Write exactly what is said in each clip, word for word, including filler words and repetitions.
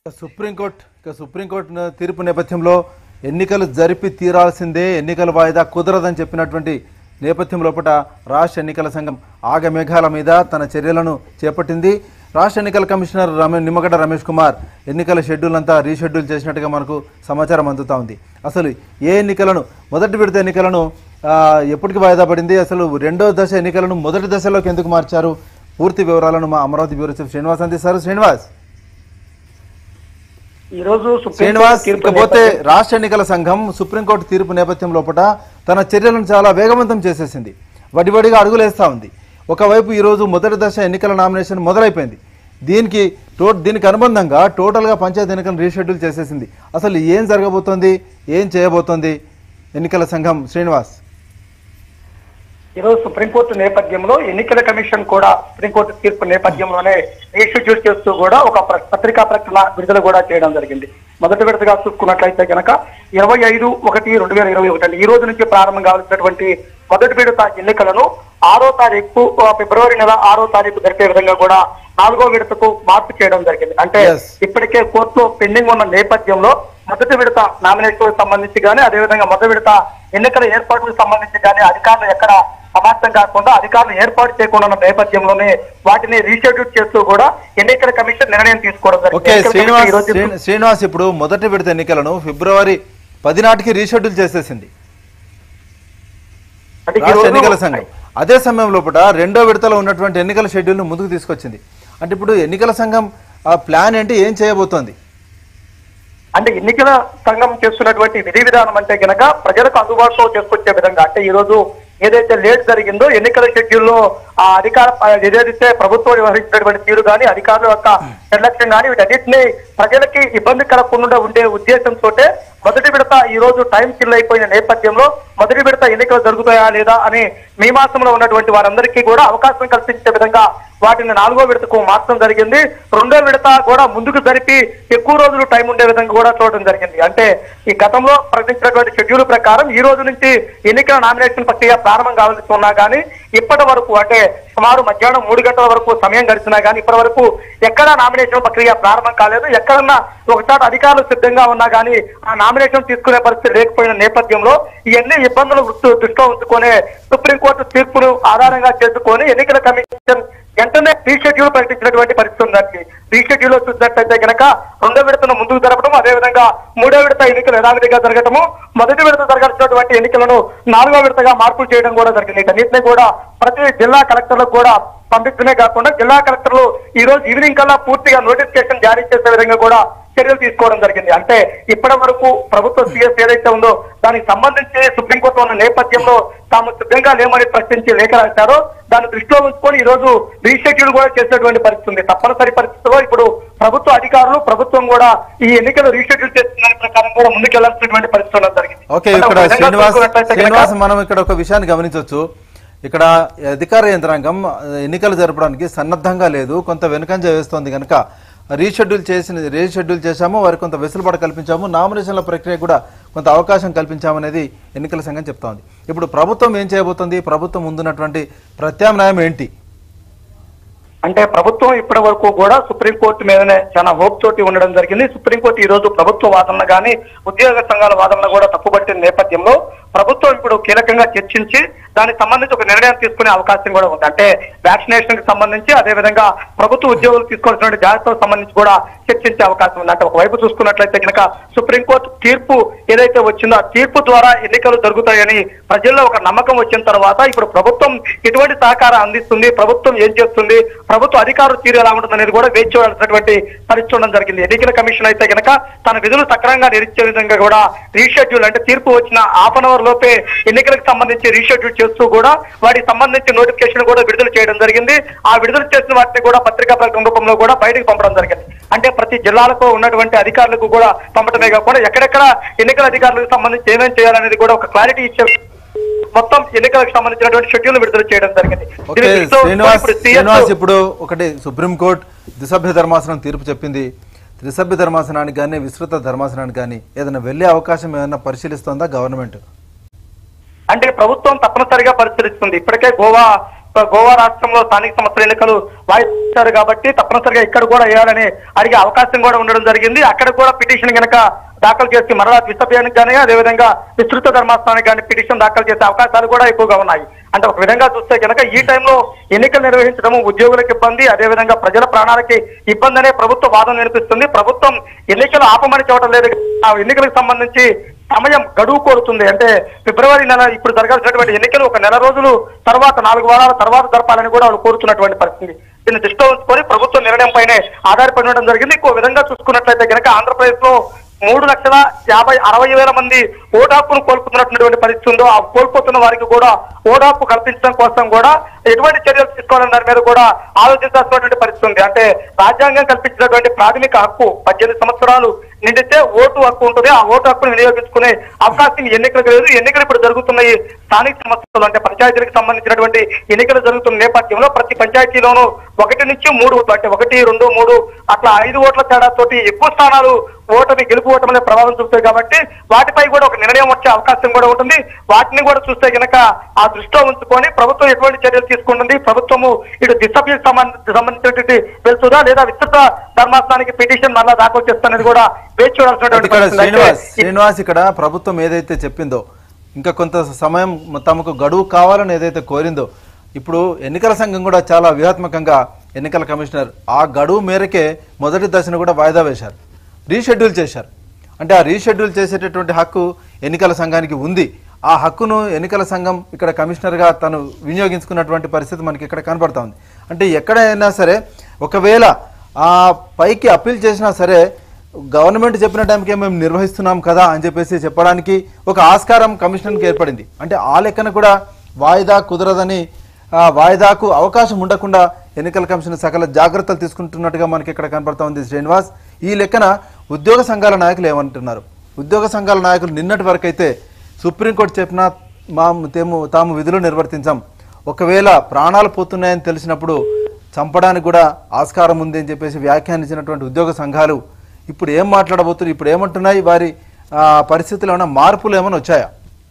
Supreme court ఇక supreme court తీర్పు నేపథ్యంలో ఎన్నికలు జరిపి తీరాల్సిందే, ఎన్నికల వాయిదా కుదరదని చెప్పినటువంటి నేపథ్యం లోపల రాష్ట్ర ఎన్నికల సంఘం ఆగమేఘాల మీద తన చర్యలను చేపట్టింది. రాష్ట్ర ఎన్నికల కమిషనర్ రమే నిమ్మగడ్డ రమేష్ కుమార్ ఎన్నికల షెడ్యూల్ అంతా రీషెడ్యూల్ చేసినట్టుగా మనకు సమాచారం అందుతూ ఉంది. అసలు ఏ ఎన్నికలను మొదటి విడత ఎన్నికలను ఎప్పటికి వాయిదా పడింది, అసలు రెండో దశ ఎన్నికలను మొదటి దశలోకి ఎందుకు మార్చారు, పూర్తి వివరాలను మా అమరావతి బ్యూరో చీఫ్ శ్రీనివాస్ అందిస్తారు. శ్రీనివాస్ ఈ రోజు శ్రీనివాస్ ఇకపోతే రాష్ట్ర ఎన్నికల సంఘం సుప్రీంకోర్టు తీర్పు నేపథ్యం లోపల తన చర్యలను చాలా వేగవంతం చేసేసింది, వడివడిగా అడుగులేస్తూ ఉంది. ఒకవైపు ఈరోజు మొదటి దశ ఎన్నికల నామినేషన్ మొదలైపోయింది. దీనికి టో దీనికి అనుబంధంగా టోటల్గా పంచాయతీ ఎన్నికలను రీషెడ్యూల్ చేసేసింది. అసలు ఏం జరగబోతోంది, ఏం చేయబోతోంది ఎన్నికల సంఘం? శ్రీనివాస్ ఈరోజు సుప్రీంకోర్టు నేపథ్యంలో ఎన్నికల కమిషన్ కూడా సుప్రీంకోర్టు తీర్పు నేపథ్యంలోనే రీషెడ్యూల్ చేస్తూ కూడా ఒక పత్రికా ప్రకటన విడుదల కూడా చేయడం జరిగింది. మొదటి విడతగా చూసుకున్నట్లయితే కనుక ఇరవై ఐదు ఒకటి రెండు వేల ఇరవై ఒకటి ఈ రోజు నుంచి ప్రారంభం కావాల్సినటువంటి మొదటి విడత ఎన్నికలను ఆరో తారీఖు ఫిబ్రవరి నెల ఆరో తారీఖు జరిపే విధంగా కూడా నాలుగో విడతకు మార్పు చేయడం జరిగింది. అంటే ఇప్పటికే కోర్టులో పెండింగ్ ఉన్న నేపథ్యంలో మొదటి విడత నామినేషన్ సంబంధించి కానీ అదేవిధంగా మొదటి విడత ఎన్నికల ఏర్పాటుకు సంబంధించి కానీ అధికారులు ఎక్కడ సమాప్తం కాకుండా అధికారులు ఏర్పాటు చేయకుండా ఉన్న నేపథ్యంలోనే వాటిని రీషెడ్యూల్ చేస్తూ కూడా ఎన్నికల కమిషన్ నిర్ణయం తీసుకోవడం జరిగింది. శ్రీనివాస్ ఇప్పుడు మొదటి విడత ఎన్నికలను ఫిబ్రవరి పది నాటికి రీషెడ్యూల్ చేసేసింది ఎన్నికల సంఘం. అదే సమయం లోపల రెండో విడతలో ఉన్నటువంటి ఎన్నికల షెడ్యూల్ ను ముందుకు తీసుకొచ్చింది. అంటే ఇప్పుడు ఎన్నికల సంఘం ఆ ప్లాన్ ఏంటి, ఏం చేయబోతోంది? అంటే ఎన్నికల సంఘం చేస్తున్నటువంటి విధి విధానం అంటే కనుక ప్రజలకు అందుబాటులో చేసుకొచ్చే విధంగా, అంటే ఈ రోజు ఏదైతే లేట్ జరిగిందో ఎన్నికల షెడ్యూల్లో ఆ అధికార ఏదైతే ప్రభుత్వం వ్యవహరించినటువంటి తీరు కానీ అధికారుల యొక్క నిర్లక్ష్యం కానీ వీటన్నిటిని ప్రజలకి ఇబ్బంది కలగకుండా ఉండే ఉద్దేశంతో మొదటి విడత ఈ రోజు టైం కిల్ అయిపోయిన నేపథ్యంలో మొదటి విడత ఎన్నికలు జరుగుతాయా లేదా అని మీమాసంలో ఉన్నటువంటి వారందరికీ కూడా అవకాశం కల్పించే విధంగా వాటిని నాలుగో విడతకు మార్చడం జరిగింది. రెండో విడత కూడా ముందుకు జరిపి ఎక్కువ రోజులు టైం ఉండే విధంగా కూడా చూడడం జరిగింది. అంటే ఈ గతంలో ప్రకటించినటువంటి షెడ్యూల్ ప్రకారం ఈ రోజు నుంచి ఎన్నికల నామినేషన్ ప్రక్రియ ప్రారంభం కావాల్సి ఉన్నా కానీ ఇప్పటి వరకు అంటే సుమారు మధ్యాహ్నం మూడు గంటల వరకు సమయం గడిచినా కానీ ఇప్పటి వరకు ఎక్కడా నామినేషన్ ప్రక్రియ ప్రారంభం కాలేదు. ఎక్కడన్నా ఒకసారి అధికారులు సిద్ధంగా ఉన్నా కానీ ఆ నామినేషన్ తీసుకునే పరిస్థితి లేకపోయిన నేపథ్యంలో ఇవన్నీ ఇబ్బందులు దృష్టిలో ఉంచుకునే సుప్రీంకోర్టు తీర్పును ఆధారంగా చేసుకొని ఎన్నికల కమిషన్ వెంటనే రీషెడ్యూల్ ప్రకటించినటువంటి పరిస్థితి ఉందండి. రీషెడ్యూల్ లో చూసినట్లయితే కనుక రెండో విడతను ముందుకు జరపడం, అదేవిధంగా మూడో విడత ఎన్నికలు యథావిధిగా జరగటము, మొదటి విడత జరగాల్సినటువంటి ఎన్నికలను నాలుగో విడతగా మార్పులు చేయడం కూడా జరిగింది. వీటన్నిటిని కూడా ప్రతి జిల్లా కలెక్టర్లకు కూడా పంపించడమే కాకుండా జిల్లా కలెక్టర్లు ఈ రోజు ఈవినింగ్ కల్లా పూర్తిగా నోటిఫికేషన్ జారీ చేసే విధంగా కూడా చర్యలు తీసుకోవడం జరిగింది. అంటే ఇప్పటి వరకు ప్రభుత్వ సీఎస్ ఏదైతే ఉందో దానికి సంబంధించి సుప్రీంకోర్టు ఉన్న నేపథ్యంలో తాము సిద్ధంగా లేమని ప్రశ్నించి లేఖ రాశారో దాన్ని దృష్టిలో ఉంచుకొని ఈ రోజు రీషెడ్యూల్ కూడా చేసేటువంటి పరిస్థితి ఉంది. తప్పనిసరి పరిస్థితిలో ఇప్పుడు ప్రభుత్వ అధికారులు ప్రభుత్వం కూడా ఈ ఎన్నికలు రీషెడ్యూల్ చేస్తున్న ప్రకారం కూడా ముందుకెళ్లాల్సినటువంటి పరిస్థితి ఉండడం జరిగింది. ఓకే, ఇక్కడ శ్రీనివాస్ మనం ఇక్కడ ఒక విషయాన్ని గమనించవచ్చు. ఇక్కడ అధికార యంత్రాంగం ఎన్నికలు జరపడానికి సన్నద్ధంగా లేదు, కొంత వెనుకంజ వేస్తోంది. కనుక రీషెడ్యూల్ చేసిన రీషెడ్యూల్ చేశాము, వారికి కొంత వెసులుబాటు కల్పించాము, నామినేషన్ల ప్రక్రియ కూడా కొంత అవకాశం కల్పించామనేది ఎన్నికల సంఘం చెప్తా ఉంది. ఇప్పుడు ప్రభుత్వం ఏం చేయబోతుంది, ప్రభుత్వం ముందున్నటువంటి ప్రత్యామ్నాయం ఏంటి? అంటే ప్రభుత్వం ఇప్పటి వరకు కూడా సుప్రీంకోర్టు మీదనే చాలా హోప్ తోటి ఉండడం జరిగింది. సుప్రీంకోర్టు ఈ రోజు ప్రభుత్వ వాదనలు కానీ ఉద్యోగ సంఘాల వాదనలు కూడా తప్పుపట్టిన నేపథ్యంలో ప్రభుత్వం ఇప్పుడు కీలకంగా చర్చించి దానికి సంబంధించి ఒక నిర్ణయం తీసుకునే అవకాశం కూడా ఉంది. అంటే వ్యాక్సినేషన్ కి సంబంధించి అదేవిధంగా ప్రభుత్వ ఉద్యోగులు తీసుకోవాల్సిన జాగ్రత్తలకు సంబంధించి కూడా చర్చించే అవకాశం ఉంది. అంటే ఒకవైపు చూసుకున్నట్లయితే కనుక సుప్రీంకోర్టు తీర్పు ఏదైతే వచ్చిందో ఆ తీర్పు ద్వారా ఎన్నికలు జరుగుతాయని ప్రజల్లో ఒక నమ్మకం వచ్చిన తర్వాత ఇప్పుడు ప్రభుత్వం ఎటువంటి సహకారం అందిస్తుంది, ప్రభుత్వం ఏం చేస్తుంది, ప్రభుత్వ అధికారుల తీరు ఎలా ఉంటుంది అనేది కూడా వేచి చూడాల్సినటువంటి పరిస్థితి ఉండడం జరిగింది. ఎన్నికల కమిషన్ అయితే కనుక తన విధులు సక్రమంగా నిర్వహించే విధంగా కూడా రీషెడ్యూల్ అంటే తీర్పు వచ్చిన హాఫ్ అన్ అవర్ లోపే ఎన్నికలకు సంబంధించి రీషెడ్యూల్ చేస్తూ కూడా వాటికి సంబంధించి నోటిఫికేషన్ కూడా విడుదల చేయడం జరిగింది. ఆ విడుదల చేసిన వాటిని కూడా పత్రికా ప్రకటన రూపంలో కూడా బయటకు పంపడం జరిగింది. అంటే ప్రతి జిల్లాలకు ఉన్నటువంటి అధికారులకు కూడా పంపడమే కాకుండా ఎక్కడెక్కడ ఎన్నికల అధికారులకు సంబంధించి ఏమేమి చేయాలనేది కూడా ఒక క్లారిటీ ఇచ్చే మొత్తం ఎన్నికలకు సంబంధించినటువంటి షెడ్యూల్ విడుదల చేయడం జరిగింది. ఇప్పుడు ఒకటి సుప్రీంకోర్టు ద్విసభ్య ధర్మాసనం తీర్పు చెప్పింది. త్రిసభ్య ధర్మాసనానికి కానీ విస్తృత ధర్మాసనానికి కానీ ఏదైనా వెళ్లే అవకాశం ఏదైనా పరిశీలిస్తోందా గవర్నమెంట్? అంటే ప్రభుత్వం తప్పనిసరిగా పరిశీలిస్తుంది. ఇప్పటికే గోవా గోవా రాష్ట్రంలో స్థానిక సంస్థల ఎన్నికలు వాయిదారు కాబట్టి తప్పనిసరిగా ఇక్కడ కూడా వేయాలని అడిగే అవకాశం కూడా ఉండడం జరిగింది. అక్కడ కూడా పిటిషన్ కనుక దాఖలు చేసి మరలా విస్తభయానికి కానీ అదేవిధంగా విస్తృత ధర్మాసనానికి కానీ పిటిషన్ దాఖలు చేసే అవకాశాలు కూడా ఎక్కువగా ఉన్నాయి. అంటే ఒక విధంగా చూస్తే కనుక ఈ టైంలో ఎన్నికలు నిర్వహించడం ఉద్యోగులకు ఇబ్బంది, అదేవిధంగా ప్రజల ప్రాణాలకి ఇబ్బంది అనే ప్రభుత్వ వాదన వినిపిస్తుంది. ప్రభుత్వం ఎన్నికలు ఆపమని చెప్పడం లేదు. ఆ ఎన్నికలకు సంబంధించి సమయం గడువు కోరుతుంది. అంటే ఫిబ్రవరి నెల ఇప్పుడు జరగాల్సినటువంటి ఎన్నికలు ఒక నెల రోజులు తర్వాత నాలుగు వారాల తర్వాత జరపాలని కూడా వాళ్ళు కోరుతున్నటువంటి పరిస్థితి. దీన్ని దృష్టిలో ఉంచుకొని ప్రభుత్వ నిర్ణయం పైనే ఆధారపడి ఉండడం జరిగింది. ఇంకో విధంగా చూసుకున్నట్లయితే కనుక ఆంధ్రప్రదేశ్ లో మూడు లక్షల యాభై అరవై వేల మంది ఓటాపును కోల్పోతున్నటువంటి పరిస్థితి ఉందో ఆ కోల్పోతున్న వారికి కూడా ఓటాపు కల్పించడం కోసం కూడా ఎటువంటి చర్యలు తీసుకోవాలని దాని మీద కూడా ఆలోచించాల్సినటువంటి పరిస్థితి ఉంది. అంటే రాజ్యాంగం కల్పించినటువంటి ప్రాథమిక హక్కు పద్దెనిమిది సంవత్సరాలు నిండితే ఓటు హక్కు ఉంటుంది. ఆ ఓటు హక్కును వినియోగించుకునే అవకాశం ఎన్నికలకు లేదు. ఎన్నికలు ఇప్పుడు జరుగుతున్నాయి స్థానిక సంస్థలు అంటే పంచాయతీలకు సంబంధించినటువంటి ఎన్నికలు జరుగుతున్న నేపథ్యంలో ప్రతి పంచాయతీలోనూ ఒకటి నుంచి మూడు అంటే ఒకటి రెండు మూడు అట్లా ఐదు ఓట్ల తేడాతోటి ఎక్కువ స్థానాలు ఓటమి గెలుపు ఓటమి అనే ప్రభావం చూస్తాయి కాబట్టి వాటిపై కూడా ఒక నిర్ణయం వచ్చే అవకాశం కూడా ఉంటుంది. వాటిని కూడా చూస్తే కనుక ఆ దృష్టిలో ఉంచుకొని ప్రభుత్వం ఎటువంటి చర్యలు తీసుకుంటుంది, ప్రభుత్వము ఇటు దిశకు సంబంధించినటువంటి వెళ్తుందా లేదా విస్తృత ధర్మాసనానికి పిటిషన్ మళ్ళా దాఖలు చేస్తున్నది కూడా వేచి చూడాల్సినటువంటి శ్రీనివాస్ శ్రీనివాస్ ఇక్కడ ప్రభుత్వం ఏదైతే చెప్పిందో ఇంకా కొంత సమయం తమకు గడువు కావాలని ఏదైతే కోరిందో ఇప్పుడు ఎన్నికల సంఘం కూడా చాలా వ్యూహాత్మకంగా ఎన్నికల కమిషనర్ ఆ గడువు మేరకే మొదటి దశను కూడా వాయిదా వేశారు, రీషెడ్యూల్ చేశారు. అంటే ఆ రీషెడ్యూల్ చేసేటటువంటి హక్కు ఎన్నికల సంఘానికి ఉంది. ఆ హక్కును ఎన్నికల సంఘం ఇక్కడ కమిషనర్గా తను వినియోగించుకున్నటువంటి పరిస్థితి మనకి ఇక్కడ కనబడతా ఉంది. అంటే ఎక్కడైనా సరే ఒకవేళ ఆ పైకి అప్పీల్ చేసినా సరే గవర్నమెంట్ చెప్పిన టైంకే మేము నిర్వహిస్తున్నాం కదా అని చెప్పేసి చెప్పడానికి ఒక ఆస్కారం కమిషనర్కి ఏర్పడింది. అంటే ఆ లెక్కన కూడా వాయిదా కుదరదని వాయిదాకు అవకాశం ఉండకుండా ఎన్నికల కమిషన్ సకల జాగ్రత్తలు తీసుకుంటున్నట్టుగా మనకి ఇక్కడ కనపడతా ఉంది. శ్రీనివాస్, ఈ లెక్కన ఉద్యోగ సంఘాల నాయకులు ఏమంటున్నారు? ఉద్యోగ సంఘాల నాయకులు నిన్నటి వరకు అయితే సుప్రీంకోర్టు చెప్పినా మా తేము తాము విధులు నిర్వర్తించాం, ఒకవేళ ప్రాణాలు పోతున్నాయని తెలిసినప్పుడు చంపడానికి కూడా ఆస్కారం ఉంది అని చెప్పేసి వ్యాఖ్యానించినటువంటి ఉద్యోగ సంఘాలు ఇప్పుడు ఏం మాట్లాడబోతున్నారు, ఇప్పుడు ఏమంటున్నాయి, వారి పరిస్థితులు ఏమైనా మార్పులు ఏమైనా వచ్చాయా?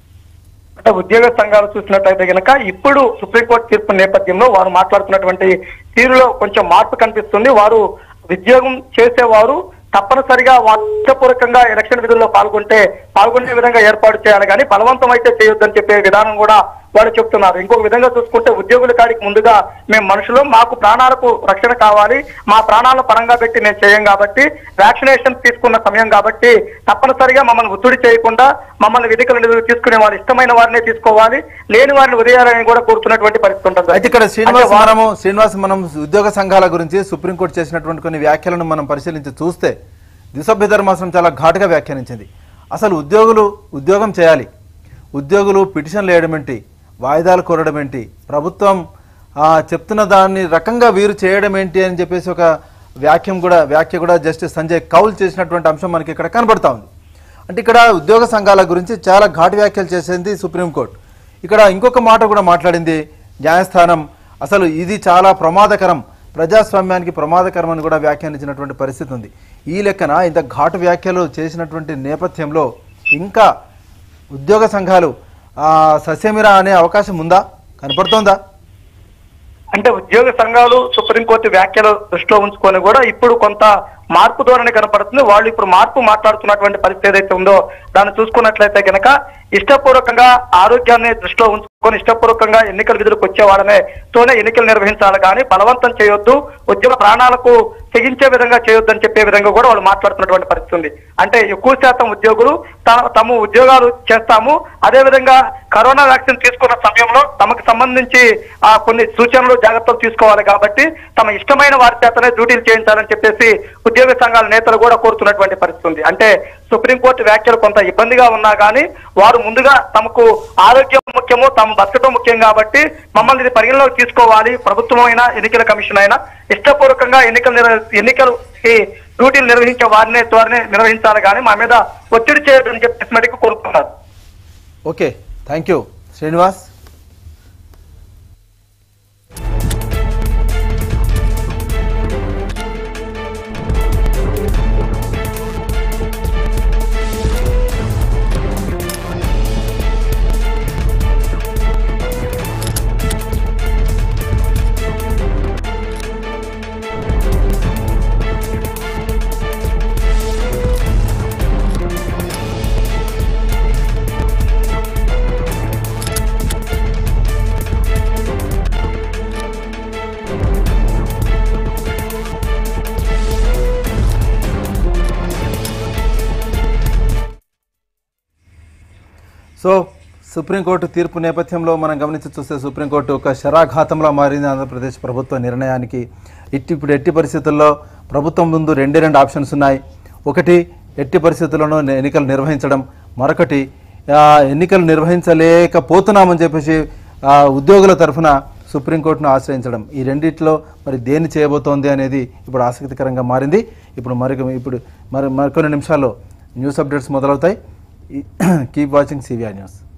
అంటే ఉద్యోగ సంఘాలు చూసినట్లయితే కనుక ఇప్పుడు సుప్రీంకోర్టు తీర్పు నేపథ్యంలో వారు మాట్లాడుతున్నటువంటి తీరులో కొంచెం మార్పు కనిపిస్తుంది. వారు ఉద్యోగం చేసేవారు తప్పనిసరిగా వాస్తవపూర్వకంగా ఎలక్షన్ విధుల్లో పాల్గొంటే పాల్గొనే విధంగా ఏర్పాటు చేయాలి కానీ బలవంతం అయితే చేయొద్దని చెప్పే విధానం కూడా వాళ్ళు చెప్తున్నారు. ఇంకొక విధంగా చూసుకుంటే ఉద్యోగుల కాడికి ముందుగా మేము మనుషులు, మాకు ప్రాణాలకు రక్షణ కావాలి, మా ప్రాణాలను పరంగా పెట్టి నేను చేయం కాబట్టి వ్యాక్సినేషన్ తీసుకున్న సమయం కాబట్టి తప్పనిసరిగా మమ్మల్ని ఒత్తిడి చేయకుండా మమ్మల్ని విధికలు తీసుకునే వాళ్ళు ఇష్టమైన వారినే తీసుకోవాలి, లేని వారిని ఉదయాలని కూడా కోరుతున్నటువంటి పరిస్థితి ఉంటుంది. అయితే ఇక్కడ శ్రీనివాస్ మనము శ్రీనివాస్ మనం ఉద్యోగ సంఘాల గురించి సుప్రీంకోర్టు చేసినటువంటి కొన్ని వ్యాఖ్యలను మనం పరిశీలించి చూస్తే దిశభ్య ధర్మాసనం చాలా ఘాటుగా వ్యాఖ్యానించింది. అసలు ఉద్యోగులు ఉద్యోగం చేయాలి, ఉద్యోగులు పిటిషన్లు వేయడం ఏంటి, వాయిదాలు కోరడం ఏంటి, ప్రభుత్వం చెప్తున్న దాన్ని రకంగా వీరు చేయడం ఏంటి అని చెప్పేసి ఒక వ్యాఖ్యం కూడా వ్యాఖ్య కూడా జస్టిస్ సంజయ్ కౌల్ చేసినటువంటి అంశం మనకి ఇక్కడ కనబడతా ఉంది. అంటే ఇక్కడ ఉద్యోగ సంఘాల గురించి చాలా ఘాటు వ్యాఖ్యలు చేసింది సుప్రీంకోర్టు. ఇక్కడ ఇంకొక మాట కూడా మాట్లాడింది న్యాయస్థానం, అసలు ఇది చాలా ప్రమాదకరం, ప్రజాస్వామ్యానికి ప్రమాదకరం అని కూడా వ్యాఖ్యానించినటువంటి పరిస్థితి ఉంది. ఈ లెక్కన ఇంత ఘాటు వ్యాఖ్యలు చేసినటువంటి నేపథ్యంలో ఇంకా ఉద్యోగ సంఘాలు సస్యమిరా అనే అవకాశం ఉందా, కనపడుతోందా? అంటే ఉద్యోగ సంఘాలు సుప్రీంకోర్టు వ్యాఖ్యలు దృష్టిలో ఉంచుకొని కూడా ఇప్పుడు కొంత మార్పు ధోరణి కనపడుతుంది. వాళ్ళు ఇప్పుడు మార్పు మాట్లాడుతున్నటువంటి పరిస్థితి ఏదైతే ఉందో దాన్ని చూసుకున్నట్లయితే కనుక ఇష్టపూర్వకంగా ఆరోగ్యాన్ని దృష్టిలో ఉంచుకొని ఇష్టపూర్వకంగా ఎన్నికల విధులకు వచ్చే వాళ్ళనే తోనే ఎన్నికలు నిర్వహించాలి కానీ బలవంతం చేయొద్దు, ఉద్యోగ ప్రాణాలకు తెగించే విధంగా చేయొద్దని చెప్పే విధంగా కూడా వాళ్ళు మాట్లాడుతున్నటువంటి పరిస్థితి ఉంది. అంటే ఎక్కువ శాతం ఉద్యోగులు తమ ఉద్యోగాలు చేస్తాము, అదే విధంగా కరోనా వ్యాక్సిన్ తీసుకున్న సమయంలో తమకు సంబంధించి ఆ కొన్ని సూచనలు జాగ్రత్తలు తీసుకోవాలి కాబట్టి తమ ఇష్టమైన వారి చేతనే డ్యూటీలు చేయించాలని చెప్పేసి ఉద్యోగ సంఘాల నేతలు కూడా కోరుతున్నటువంటి పరిస్థితి ఉంది. అంటే సుప్రీంకోర్టు వ్యాఖ్యలు కొంత ఇబ్బందిగా ఉన్నా కానీ వారు ముందుగా తమకు ఆరోగ్యం ముఖ్యము, తమ బతకటం ముఖ్యం కాబట్టి మమ్మల్ని ఇది పరిగణలోకి తీసుకోవాలి, ప్రభుత్వం అయినా ఎన్నికల కమిషన్ అయినా ఇష్టపూర్వకంగా ఎన్నికలు ఎన్నికలు డ్యూటీలు నిర్వహించే వారినే త్వరనే నిర్వహించాలి కానీ మా మీద ఒత్తిడి చేయొద్దని చెప్పేసి మటుకు కోరుతున్నారు. Okay, thank you Srinivas. So supreme court తీర్పు నేపథ్యంలో మనం గమనించి చూస్తే సుప్రీంకోర్టు ఒక శరాఘాతంలో మారింది ఆంధ్రప్రదేశ్ ప్రభుత్వ నిర్ణయానికి. ఇట్టి ఇప్పుడు ఎట్టి పరిస్థితుల్లో ప్రభుత్వం ముందు రెండే రెండు ఆప్షన్స్ ఉన్నాయి. ఒకటి ఎట్టి పరిస్థితుల్లోనూ ఎన్నికలు నిర్వహించడం, మరొకటి ఎన్నికలు నిర్వహించలేకపోతున్నామని చెప్పేసి ఉద్యోగుల తరఫున సుప్రీంకోర్టును ఆశ్రయించడం. ఈ రెండిట్లో మరి దేన్ని చేయబోతోంది అనేది ఇప్పుడు ఆసక్తికరంగా మారింది. ఇప్పుడు మరి ఇప్పుడు మరి మరికొన్ని నిమిషాల్లో న్యూస్ అప్డేట్స్ మొదలవుతాయి. Keep watching CVR news.